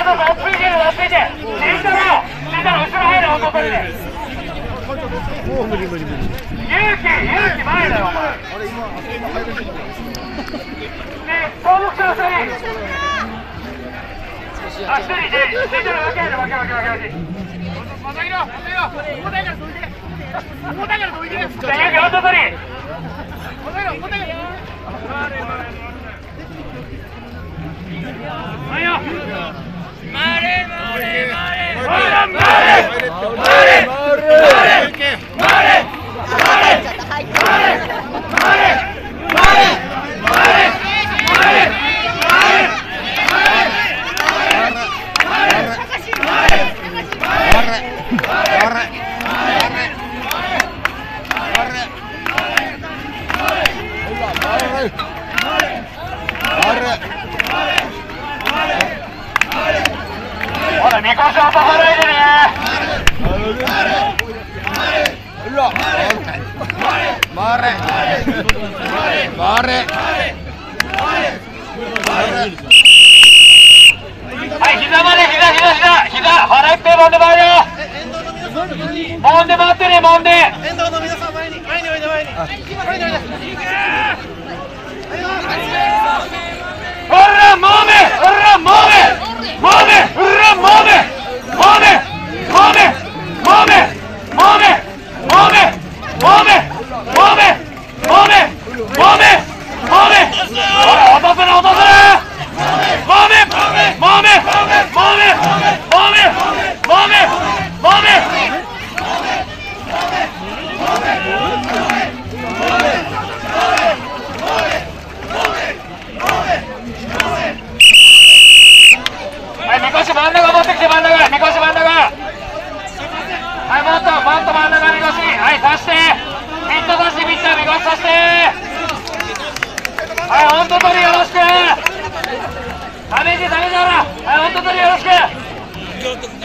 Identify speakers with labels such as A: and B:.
A: どうぞ、落ち着いてる、落ち着いて。慎太郎、後ろ入る、弟に。
B: もう無理無理無理。
A: 勇気前だよ、お前。で、登録者の2人。あ、1人で、慎太郎、分ける、分け。またいろ、重たいからどいて。重たいからどいて。じゃあ、勇気、弟に。重たいから。はいよ。回れ。ほら、みこし落とさないでね。回れ。はい、膝まで、膝、腹いっぺいもんで回るよ。もんで回ってね、もんで。沿道の皆さん、前においで。ほら、もめ。はい、みこし真ん中持ってきて、みこし真ん中。はい、もっと真ん中みこし。はい、刺して。みこし刺して。はい、本当によろしく。ダメージほら。はい、本当によろしく。